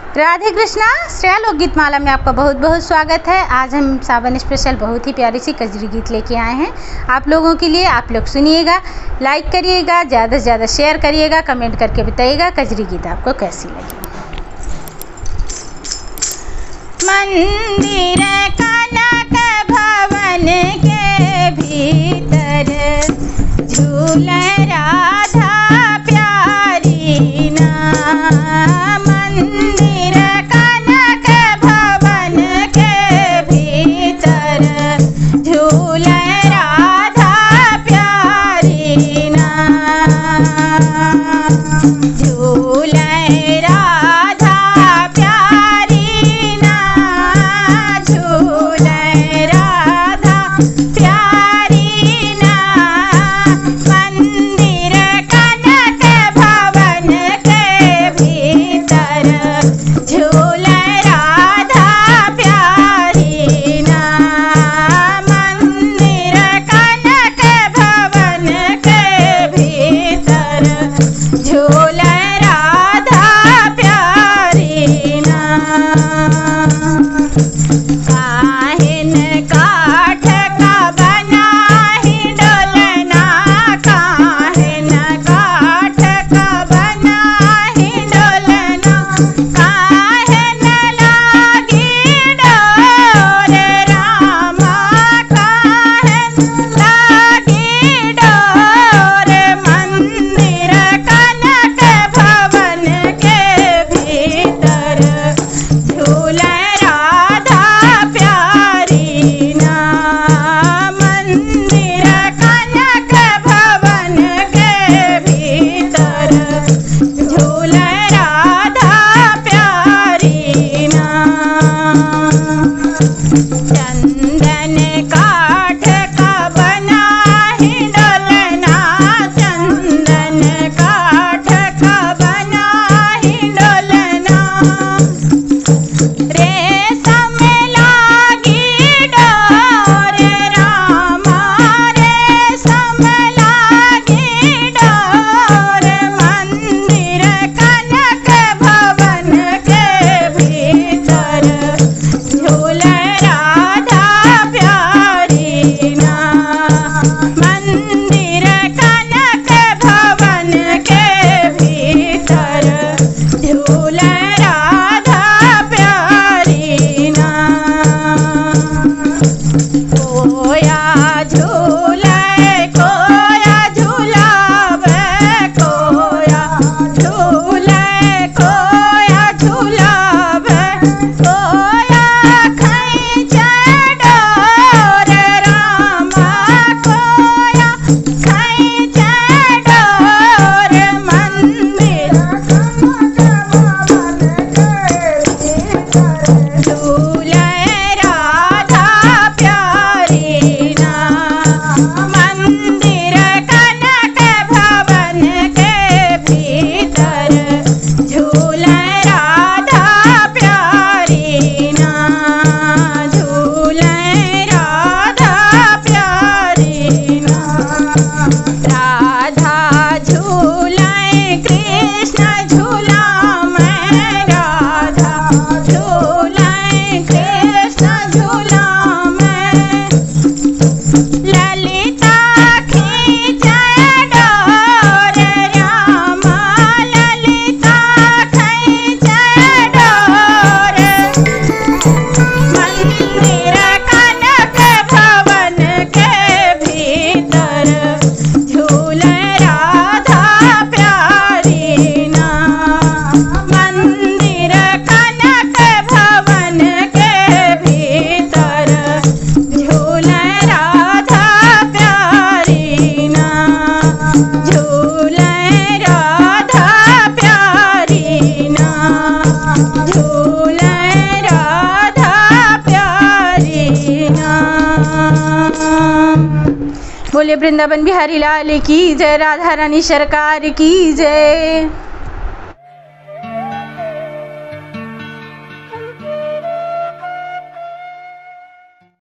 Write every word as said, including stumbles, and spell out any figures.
राधे कृष्णा। श्रेया लोकगीत माला में आपका बहुत बहुत स्वागत है। आज हम सावन स्पेशल बहुत ही प्यारी सी कजरी गीत लेके आए हैं आप लोगों के लिए। आप लोग सुनिएगा, लाइक करिएगा, ज़्यादा से ज़्यादा शेयर करिएगा, कमेंट करके बताइएगा कजरी गीत आपको कैसी लगी। मंदिर कनक भवन के भीतर झूले राधा प्यारी ना। मंदिर कनक भवन के भीतर झूले राधा प्यारी ना। झूले राधा प्यारी ना। झूले राधा प्यारी ना। मंदिर कनक भवन के भीतर झूले राधा प्यारी ना। मंदिर कनक भवन के भीतर झूले राधा प्यारी ना। काहिन काठ का बना ही डोलना। काहिन काठ का बना ही डोलना। काहिन लागी डोर रामा। काहिन लागी डोर। मंदिर कनक भवन के भीतर झूले राधा प्यारी ना। मंदिर कनक भवन के भीतर झूले राधा प्यारी ना। चंदन काठ का बना ही डोलना। चंदन काठ का बना ही डोलना। रेशम लागी डोर रामा। रेशम लागी डोर। मंदिर कनक भवन के भीतर झूले राधा प्यारी ना। मंदिर कनक भवन के भीतर झूले राधा प्यारी ना। कोया झूले कोया झूलावे। कोया झूले कोया झूलावे। कोया खींचे डोर रामा। कोया खींचे डोर। मंदिर झूले राधा प्यारी ना। मंदिर कनक भवन के भीतर झूले राधा प्यारी ना। झूले राधा प्यारी ना। राधा झूले कृष्ण झूला मैं। राधा झूले कृष्ण झूला मैं। ललिता खींचे डोर रामा। ललिता खींचे डोर। मंदिर कनक भवन के भीतर झूले राधा प्यारी ना। मंदिर कनक भवन के भीतर झूले राधा प्यारी ना। झूले राधा प्यारी ना। झूले राधा प्यारी ना। बोले वृंदावन बिहारी लाल की जय। राधा रानी सरकार की जय।